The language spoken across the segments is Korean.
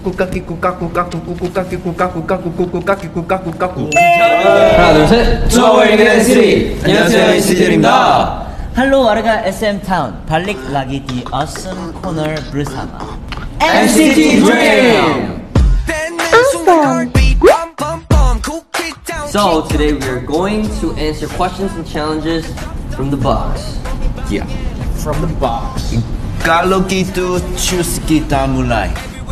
하나 둘 셋. 저웨이는 NCT. 안녕하세요, NCT입니다. Hello warga SM Town. Balik lagi di Awesome Corner bersama NCT Dream. So today we are going to answer questions and challenges from the box. Yeah. From the box. Kalau gitu choose kita mulai.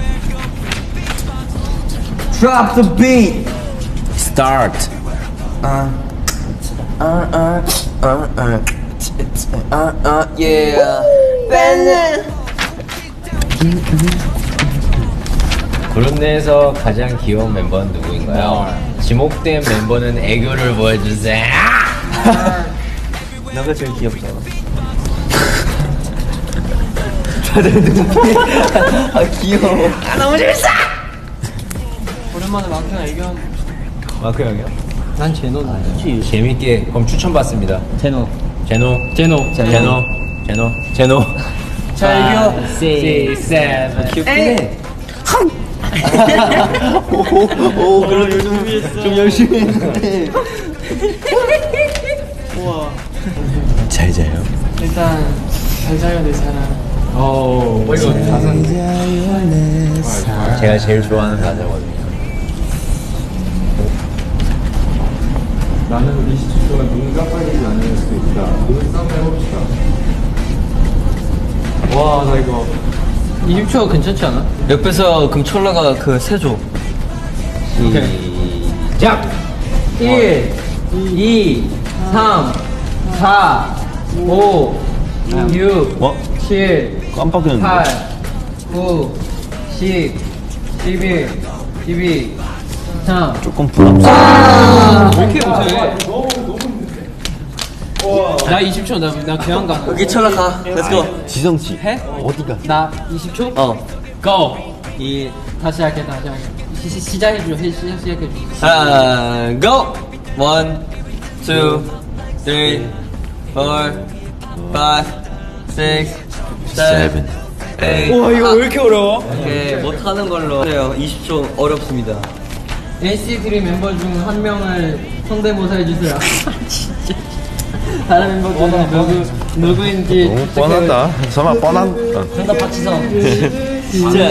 Drop the beat. Start. Yeah. 그룹 내에서 가장 귀여운 멤버는 누구인가요? 지목된 멤버는 애교를 보여주세요. 너가 제일 귀엽잖아. 아 귀여워. 아 너무 재밌어. 오랜만에 마크랑 애교한. 마크 형이요? 난 제노인데. 재밌게 그럼 추천받습니다. 제노. 자 애교. 6, 7 귀엽긴 해. 오 그래도 좀 열심히 했는데. 우와. 잘 자요. 일단 잘 자요 내 사랑. 이거 가사 제가 제일 좋아하는 가사거든요. 나는 20초 동안 눈 깜빡이지 않을 수도 있다. 눈 싸움 해봅시다. 와 나 이거 20초 괜찮지 않아? 옆에서 그럼 촐라가 그 세줘. 시작! 1, 2, 3, 4, 5, 6, 7, 깜빡이었는데. 8, 9, 10, 11, 12, 13. 조금 부럽다. 왜 이렇게 못해? 나 20초 나 교양 가. 여기 촐라 가. Let's go. 지성 씨. 해? 어디가? 나 20초? 어. Go. 다시 할게. 시작해줘. 시작해줘. Go. 1, 2, 3, 4, 5, 6, 7, 8. 와 이거 왜 이렇게 어려워? 오케이 못하는 걸로 해요. 20초 어렵습니다. NCT 드림 멤버 중 한 명을 성대모사 해주세요. 진짜. 다른 멤버들은 누구인지. 너무 뻔하다. 설마 뻔한? 정답 박지성. 진짜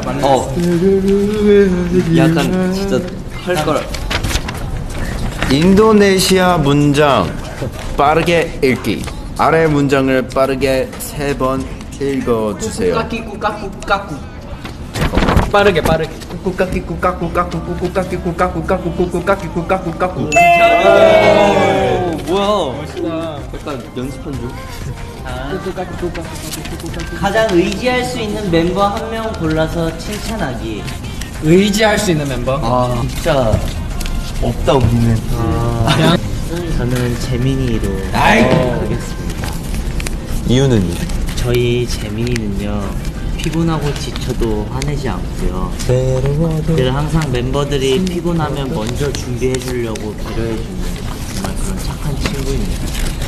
약간 진짜 할 걸. 인도네시아 문장 빠르게 읽기. 아래 문장을 빠르게 3번 읽어주세요. 까꾸. 빠르게. 뭐야? 멋있다. 약간 연습한 중. 가장 의지할 수 있는 멤버 한 명 골라서 칭찬하기. 의지할 수 있는 멤버? 아 진짜 없다 우리는. 저는 재민이로 하겠습니다. 이유는? 저희 재민이는요 피곤하고 지쳐도 화내지 않고요. 늘 항상 멤버들이 피곤하면 먼저 준비해 주려고 배려해주는 정말 그런 착한 친구입니다.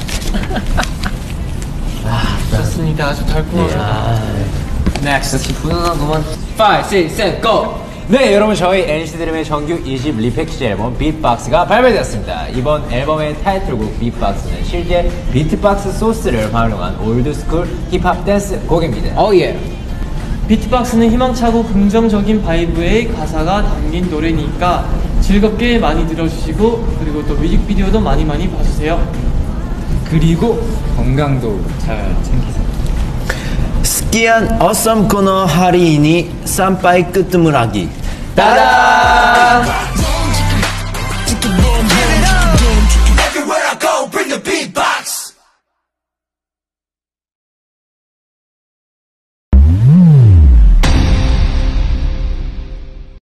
좋습니다. 아주 달콤하다. Next. 역시 훈훈하구만. 5, 6, 7, go! 네, 여러분 저희 NCT 드림의 정규 20 리패키지 앨범 비트박스가 발매되었습니다. 이번 앨범의 타이틀곡 비트박스는 실제 비트박스 소스를 활용한 올드스쿨 힙합 댄스 곡입니다. Oh yeah. 비트박스는 희망차고 긍정적인 바이브의 가사가 담긴 노래니까 즐겁게 많이 들어주시고 그리고 또 뮤직비디오도 많이 봐주세요. 그리고 건강도 잘 챙기세요. 스키한 어썸 코너 할인이 쌈바이 끄트물하기. 따단!